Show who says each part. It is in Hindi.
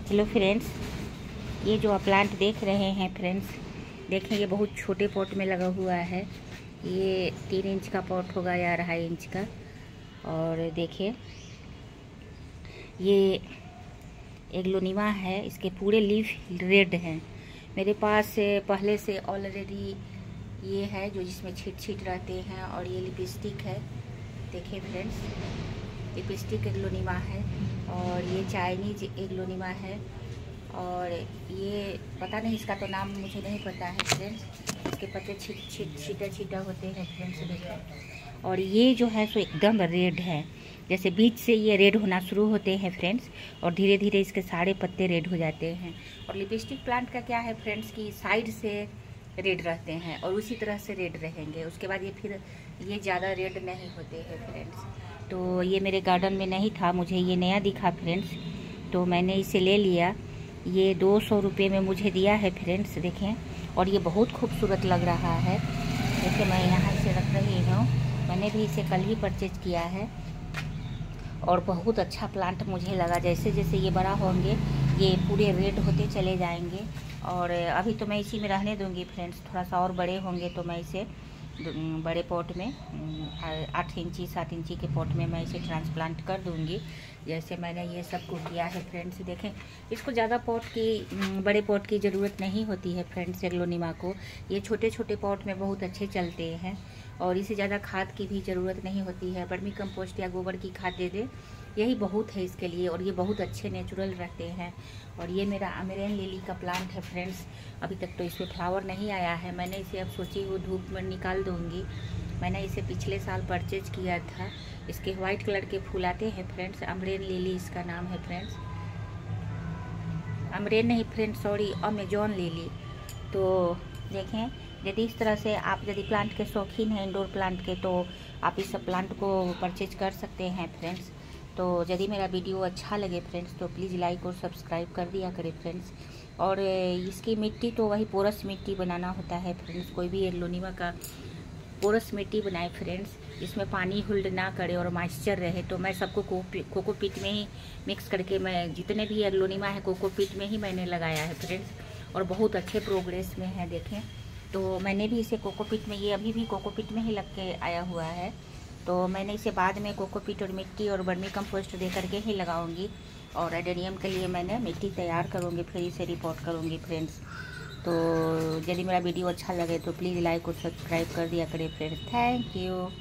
Speaker 1: हेलो फ्रेंड्स, ये जो आप प्लांट देख रहे हैं फ्रेंड्स, देखें ये बहुत छोटे पॉट में लगा हुआ है। ये 3 इंच का पॉट होगा या 2.5 इंच का। और देखिए ये एग्लोनिमा है, इसके पूरे लीफ रेड हैं। मेरे पास पहले से ऑलरेडी ये है जो जिसमें छीट रहते हैं। और ये लिपस्टिक है, देखिए फ्रेंड्स, लिपस्टिक एग्लोनिमा है। और ये चाइनीज एग्लोनिमा है। और ये पता नहीं, इसका तो नाम मुझे नहीं पता है फ्रेंड्स। इसके पत्ते छीटा होते हैं फ्रेंड्स, देखिए। और ये जो है सो एकदम रेड है, जैसे बीच से ये रेड होना शुरू होते हैं फ्रेंड्स, और धीरे धीरे इसके सारे पत्ते रेड हो जाते हैं। और लिपस्टिक प्लांट का क्या है फ्रेंड्स कि साइड से रेड रहते हैं और उसी तरह से रेड रहेंगे। उसके बाद ये फिर ये ज़्यादा रेड नहीं होते हैं फ्रेंड्स। तो ये मेरे गार्डन में नहीं था, मुझे ये नया दिखा फ्रेंड्स, तो मैंने इसे ले लिया। ये 200 रुपये में मुझे दिया है फ्रेंड्स, देखें। और ये बहुत खूबसूरत लग रहा है। देखिए मैं यहाँ इसे रख रही हूँ, मैंने भी इसे कल ही परचेज किया है। और बहुत अच्छा प्लांट मुझे लगा। जैसे जैसे ये बड़ा होंगे ये पूरे रेड होते चले जाएंगे। और अभी तो मैं इसी में रहने दूंगी फ्रेंड्स, थोड़ा सा और बड़े होंगे तो मैं इसे बड़े पॉट में 8 इंची 7 इंची के पॉट में मैं इसे ट्रांसप्लांट कर दूंगी, जैसे मैंने ये सब को किया है फ्रेंड्स। देखें, इसको ज़्यादा बड़े पॉट की ज़रूरत नहीं होती है फ्रेंड्स। एग्लोनिमा को ये छोटे छोटे पॉट में बहुत अच्छे चलते हैं। और इसे ज़्यादा खाद की भी ज़रूरत नहीं होती है। वर्मी कंपोस्ट या गोबर की खाद दे दे, यही बहुत है इसके लिए। और ये बहुत अच्छे नेचुरल रहते हैं। और ये मेरा अमेरियन लिली का प्लांट है फ्रेंड्स। अभी तक तो इसमें फ्लावर नहीं आया है, मैंने इसे अब सोची वो धूप में निकाल दूँगी। मैंने इसे पिछले साल परचेज किया था। इसके वाइट कलर के फूल आते हैं फ्रेंड्स, अमेरियन लिली इसका नाम है फ्रेंड्स। अमेरियन नहीं फ्रेंड्स, सॉरी, अमेजॉन लिली। तो देखें, यदि इस तरह से आप यदि प्लांट के शौकीन हैं, इंडोर प्लांट के, तो आप इस सब प्लांट को परचेज कर सकते हैं फ्रेंड्स। तो यदि मेरा वीडियो अच्छा लगे फ्रेंड्स तो प्लीज़ लाइक और सब्सक्राइब कर दिया करें फ्रेंड्स। और इसकी मिट्टी तो वही पोरस मिट्टी बनाना होता है फ्रेंड्स। कोई भी एग्लोनिमा का पोरस मिट्टी बनाए फ्रेंड्स, जिसमें पानी होल्ड ना करे और मॉइस्चर रहे। तो मैं सबको कोकोपीट में ही मिक्स करके, मैं जितने भी एग्लोनिमा है कोकोपीट में ही मैंने लगाया है फ्रेंड्स। और बहुत अच्छे प्रोग्रेस में है, देखें। तो मैंने भी इसे कोकोपीट में, ये अभी भी कोकोपीट में ही लग के आया हुआ है। तो मैंने इसे बाद में कोकोपीट और मिट्टी और वर्मी कंपोस्ट दे करके ही लगाऊंगी। और एडेनियम के लिए मैंने मिट्टी तैयार करूंगी, फिर इसे रिपोर्ट करूंगी फ्रेंड्स। तो यदि मेरा वीडियो अच्छा लगे तो प्लीज़ लाइक और सब्सक्राइब कर दिया करें फ्रेंड्स। Thank you.